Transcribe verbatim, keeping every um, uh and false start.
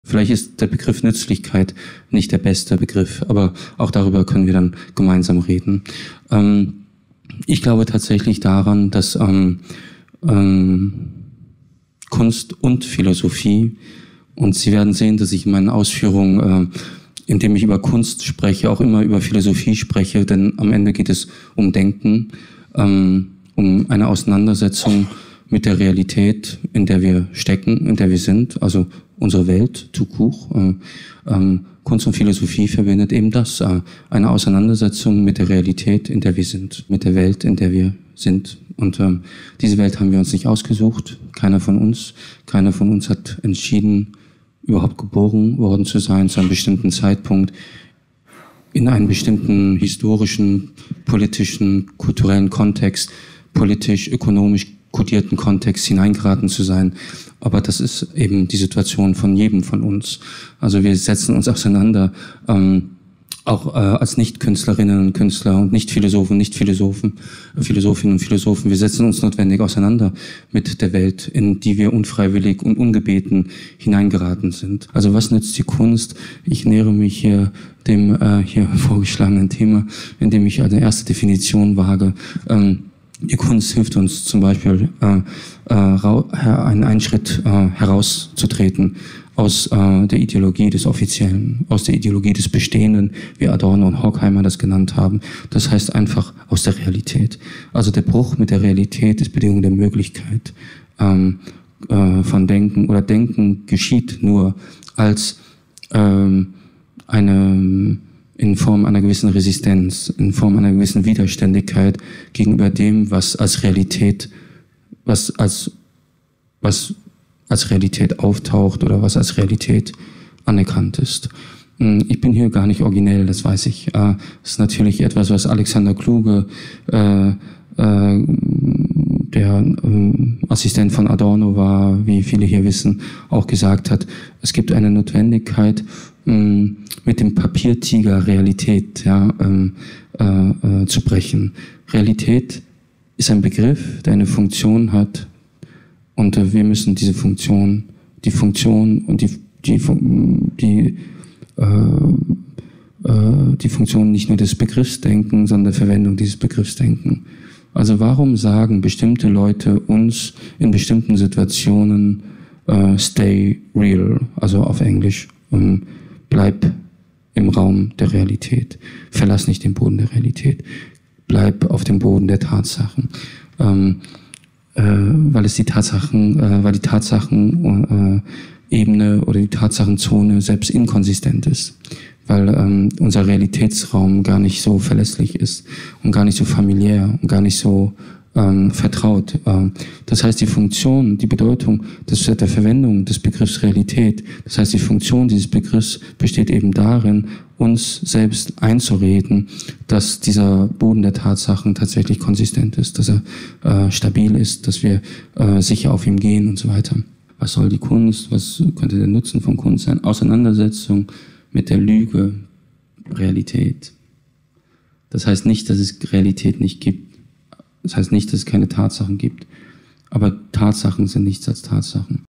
Vielleicht ist der Begriff Nützlichkeit nicht der beste Begriff, aber auch darüber können wir dann gemeinsam reden. Ähm, ich glaube tatsächlich daran, dass ähm, ähm, Kunst und Philosophie, und Sie werden sehen, dass ich in meinen Ausführungen, äh, indem ich über Kunst spreche, auch immer über Philosophie spreche, denn am Ende geht es um Denken, ähm, um eine Auseinandersetzung mit der Realität, in der wir stecken, in der wir sind, also unsere Welt, tout court. Äh, ähm, Kunst und Philosophie verbindet eben das, äh, eine Auseinandersetzung mit der Realität, in der wir sind, mit der Welt, in der wir sind. Und ähm, diese Welt haben wir uns nicht ausgesucht, keiner von uns. Keiner von uns hat entschieden, überhaupt geboren worden zu sein zu einem bestimmten Zeitpunkt, in einen bestimmten historischen, politischen, kulturellen Kontext, politisch, ökonomisch kodierten Kontext hineingeraten zu sein. Aber das ist eben die Situation von jedem von uns. Also wir setzen uns auseinander, ähm, auch äh, als Nicht-Künstlerinnen und Künstler und Nicht-Philosophen, Nicht-Philosophen, äh, Philosophinnen und Philosophen. Wir setzen uns notwendig auseinander mit der Welt, in die wir unfreiwillig und ungebeten hineingeraten sind. Also was nützt die Kunst? Ich nähere mich hier dem äh, hier vorgeschlagenen Thema, indem ich eine erste Definition wage. Ähm, Die Kunst hilft uns zum Beispiel, äh, äh, einen, einen Schritt äh, herauszutreten aus äh, der Ideologie des Offiziellen, aus der Ideologie des Bestehenden, wie Adorno und Horkheimer das genannt haben. Das heißt einfach aus der Realität. Also der Bruch mit der Realität ist Bedingung der Möglichkeit ähm, äh, von Denken. Oder Denken geschieht nur als ähm, eine in Form einer gewissen Resistenz, in Form einer gewissen Widerständigkeit gegenüber dem, was als Realität, was als, was als Realität auftaucht oder was als Realität anerkannt ist. Ich bin hier gar nicht originell, das weiß ich. Das ist natürlich etwas, was Alexander Kluge, äh, äh, der äh, Assistent von Adorno war, wie viele hier wissen, auch gesagt hat. Es gibt eine Notwendigkeit, mit dem Papiertiger Realität ja, ähm, äh, äh, zu brechen. Realität ist ein Begriff, der eine Funktion hat, und äh, wir müssen diese Funktion, die Funktion und die, die, die, äh, äh, die Funktion nicht nur des Begriffs denken, sondern der Verwendung dieses Begriffs denken. Also warum sagen bestimmte Leute uns in bestimmten Situationen äh, stay real, also auf Englisch, um, bleib im Raum der Realität. Verlass nicht den Boden der Realität. Bleib auf dem Boden der Tatsachen. Ähm, äh, weil es die Tatsachen, äh, weil die Tatsachenebene äh, oder die Tatsachenzone selbst inkonsistent ist. Weil ähm, unser Realitätsraum gar nicht so verlässlich ist und gar nicht so familiär und gar nicht so Ähm, vertraut. Ähm, das heißt, die Funktion, die Bedeutung des, der Verwendung des Begriffs Realität, das heißt, die Funktion dieses Begriffs besteht eben darin, uns selbst einzureden, dass dieser Boden der Tatsachen tatsächlich konsistent ist, dass er äh, stabil ist, dass wir äh, sicher auf ihm gehen und so weiter. Was soll die Kunst? Was könnte der Nutzen von Kunst sein? Auseinandersetzung mit der Lüge, Realität. Das heißt nicht, dass es Realität nicht gibt. Das heißt nicht, dass es keine Tatsachen gibt, aber Tatsachen sind nichts als Tatsachen.